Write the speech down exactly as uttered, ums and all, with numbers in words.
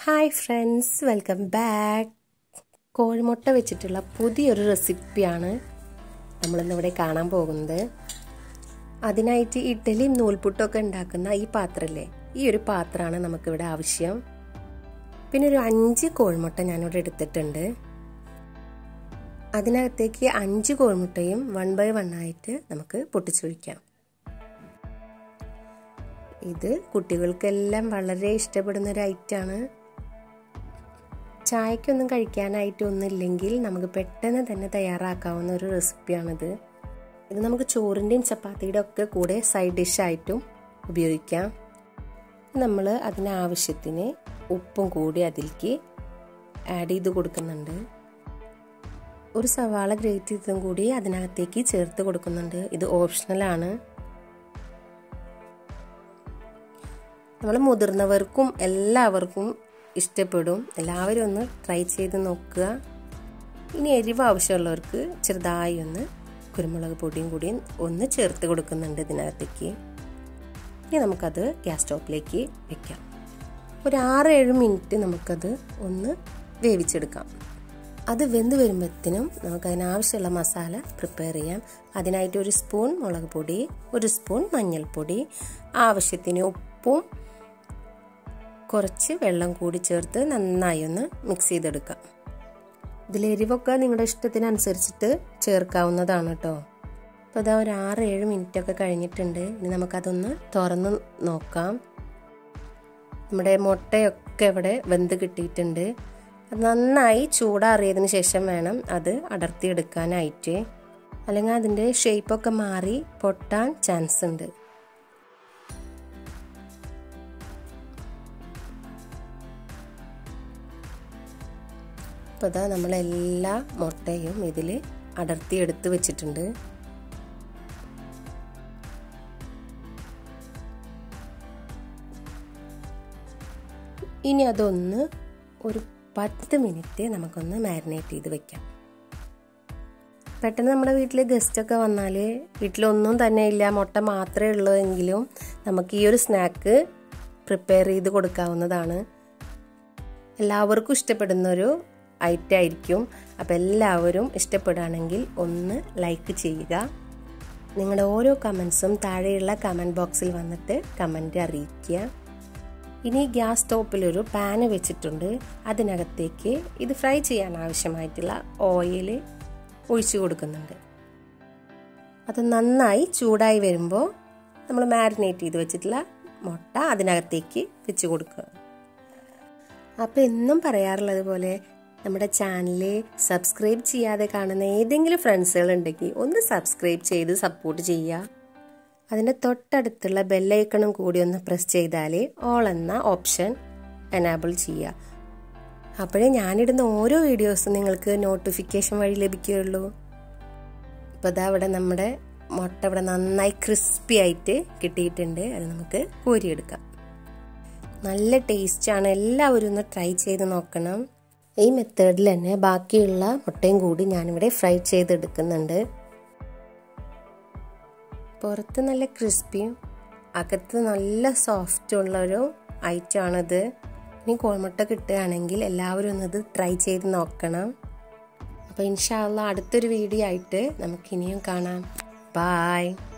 Hi friends, welcome back. കോഴിമുട്ട വെച്ചിട്ടുള്ള പുതിയൊരു റെസിപ്പിയാണ് നമ്മൾ ഇന്ന് ഇവിടെ കാണാൻ പോകുന്നത്. അതിനായിട്ട് ഇഡ്ഡലിയും നൂൽപുട്ടൊക്കെ ഉണ്ടാക്കുന്ന ഈ പാത്രല്ലേ, ഈ ഒരു പാത്രമാണ് നമുക്ക് ഇവിടെ ആവശ്യം. പിന്നെ ഒരു അഞ്ച് കോഴിമുട്ട ഞാൻ ഇവിടെ എടുത്തിട്ടുണ്ട്. അതിനകത്തേക്ക് അഞ്ച് കോഴിമുട്ടയും വൺ ബൈ വൺ ആയിട്ട് നമുക്ക് പൊട്ടിച്ചൊഴിക്കാം. ഇത് കുട്ടികൾക്കെല്ലാം വളരെ ഇഷ്ടപ്പെടുന്ന ഒരു ഐറ്റമാണ്. ചായക്കൊന്നും കഴിക്കാനായിട്ടൊന്നുമില്ലെങ്കിൽ നമുക്ക് പെട്ടെന്ന് തന്നെ തയ്യാറാക്കാവുന്ന ഒരു റെസിപ്പിയാണിത്. ഇത് നമുക്ക് ചോറിൻ്റെയും ചപ്പാത്തിയുടെ ഒക്കെ കൂടെ സൈഡ് ഡിഷായിട്ടും ഉപയോഗിക്കാം. നമ്മൾ അതിനാവശ്യത്തിന് ഉപ്പും കൂടി അതിലേക്ക് ആഡ് ചെയ്ത് കൊടുക്കുന്നുണ്ട്. ഒരു സവാള ഗ്രേറ്റ് ചെയ്തതും കൂടി അതിനകത്തേക്ക് ചേർത്ത് കൊടുക്കുന്നുണ്ട്. ഇത് ഓപ്ഷണലാണ്. നമ്മൾ മുതിർന്നവർക്കും എല്ലാവർക്കും ഇഷ്ടപ്പെടും. എല്ലാവരും ഒന്ന് ട്രൈ ചെയ്ത് നോക്കുക. ഇനി എരിവ് ആവശ്യമുള്ളവർക്ക് ചെറുതായി ഒന്ന് കുരുമുളക് പൊടിയും കൂടിയും ഒന്ന് ചേർത്ത് കൊടുക്കുന്നുണ്ട് ഇതിനകത്തേക്ക്. ഇനി നമുക്കത് ഗ്യാസ് സ്റ്റോപ്പിലേക്ക് വെക്കാം. ഒരു ആറ് ഏഴ് മിനിറ്റ് നമുക്കത് ഒന്ന് വേവിച്ചെടുക്കാം. അത് വെന്ത് വരുമ്പോഴത്തേനും നമുക്കതിനാവശ്യമുള്ള മസാല പ്രിപ്പയർ ചെയ്യാം. അതിനായിട്ട് ഒരു സ്പൂൺ മുളക് പൊടി, ഒരു സ്പൂൺ മഞ്ഞൾപ്പൊടി, ആവശ്യത്തിന് ഉപ്പും കുറച്ച് വെള്ളം കൂടി ചേർത്ത് നന്നായി ഒന്ന് മിക്സ് ചെയ്തെടുക്കാം. ഇതിൽ എരിവൊക്കെ നിങ്ങളുടെ ഇഷ്ടത്തിനനുസരിച്ചിട്ട് ചേർക്കാവുന്നതാണ് കേട്ടോ. അപ്പോൾ അതാ ഒരു ആറ് ഏഴ് മിനിറ്റ് ഒക്കെ കഴിഞ്ഞിട്ടുണ്ട്. ഇനി നമുക്കതൊന്ന് തുറന്ന് നോക്കാം. നമ്മുടെ മുട്ടയൊക്കെ ഇവിടെ വെന്ത് കിട്ടിയിട്ടുണ്ട്. അത് നന്നായി ചൂടാറിയതിന് ശേഷം വേണം അത് അടർത്തിയെടുക്കാനായിട്ട്, അല്ലെങ്കിൽ അതിൻ്റെ ഷേപ്പൊക്കെ മാറി പൊട്ടാൻ ചാൻസ് ഉണ്ട്. അപ്പോൾ ഇതാ നമ്മളെല്ലാ മുട്ടയും ഇതിൽ അടർത്തി എടുത്ത് വെച്ചിട്ടുണ്ട്. ഇനി അതൊന്ന് ഒരു പത്ത് മിനിറ്റ് നമുക്കൊന്ന് മാരിനേറ്റ് ചെയ്ത് വെക്കാം. പെട്ടെന്ന് നമ്മുടെ വീട്ടിൽ ഗസ്റ്റൊക്കെ വന്നാൽ വീട്ടിലൊന്നും തന്നെ ഇല്ല, മുട്ട മാത്രമേ ഉള്ളൂ എങ്കിലും നമുക്ക് ഈ ഒരു സ്നാക്ക് പ്രിപ്പയർ ചെയ്ത് കൊടുക്കാവുന്നതാണ്. എല്ലാവർക്കും ഇഷ്ടപ്പെടുന്നൊരു ഐറ്റം ആയിരിക്കും. അപ്പോൾ എല്ലാവരും ഇഷ്ടപ്പെടുകയാണെങ്കിൽ ഒന്ന് ലൈക്ക് ചെയ്യുക. നിങ്ങളുടെ ഓരോ കമൻസും താഴെയുള്ള കമൻറ്റ് ബോക്സിൽ വന്നിട്ട് കമൻറ്റ് അറിയിക്കുക. ഇനി ഗ്യാസ് സ്റ്റോപ്പിലൊരു പാന് വെച്ചിട്ടുണ്ട്. അതിനകത്തേക്ക് ഇത് ഫ്രൈ ചെയ്യാൻ ആവശ്യമായിട്ടുള്ള ഓയിൽ ഒഴിച്ചു കൊടുക്കുന്നുണ്ട്. അത് നന്നായി ചൂടായി വരുമ്പോൾ നമ്മൾ മാരിനേറ്റ് ചെയ്ത് വെച്ചിട്ടുള്ള മുട്ട അതിനകത്തേക്ക് വെച്ച് കൊടുക്കുക. അപ്പോൾ എന്നും പറയാറുള്ളത് പോലെ നമ്മുടെ ചാനൽ സബ്സ്ക്രൈബ് ചെയ്യാതെ കാണുന്ന ഏതെങ്കിലും ഫ്രണ്ട്സുകൾ ഉണ്ടെങ്കിൽ ഒന്ന് സബ്സ്ക്രൈബ് ചെയ്ത് സപ്പോർട്ട് ചെയ്യുക. അതിൻ്റെ തൊട്ടടുത്തുള്ള ബെല്ലൈക്കണും കൂടി ഒന്ന് പ്രസ് ചെയ്താൽ ഓൾ എന്ന ഓപ്ഷൻ എനാബിൾ ചെയ്യുക. അപ്പോഴേ ഞാനിടുന്ന ഓരോ വീഡിയോസും നിങ്ങൾക്ക് നോട്ടിഫിക്കേഷൻ വഴി ലഭിക്കുകയുള്ളൂ. ഇപ്പോൾ ഇതാ ഇവിടെ നമ്മുടെ മുട്ട ഇവിടെ നന്നായി ക്രിസ്പി ആയിട്ട് കിട്ടിയിട്ടുണ്ട്. അത് നമുക്ക് കോരിയെടുക്കാം. നല്ല ടേസ്റ്റാണ്. എല്ലാവരും ഒന്ന് ട്രൈ ചെയ്ത് നോക്കണം. ഈ മെത്തേഡിൽ തന്നെ ബാക്കിയുള്ള മുട്ടയും കൂടി ഞാനിവിടെ ഫ്രൈ ചെയ്തെടുക്കുന്നുണ്ട്. പുറത്ത് നല്ല ക്രിസ്പിയും അകത്ത് നല്ല സോഫ്റ്റുള്ളൊരു ഐറ്റമാണിത്. ഇനി കോഴിമുട്ട കിട്ടുകയാണെങ്കിൽ എല്ലാവരും ഒന്നത് ട്രൈ ചെയ്ത് നോക്കണം. അപ്പോൾ ഇൻഷാ അല്ലാഹ് അടുത്തൊരു വീഡിയോ ആയിട്ട് നമുക്കിനിയും കാണാം. ബായ്.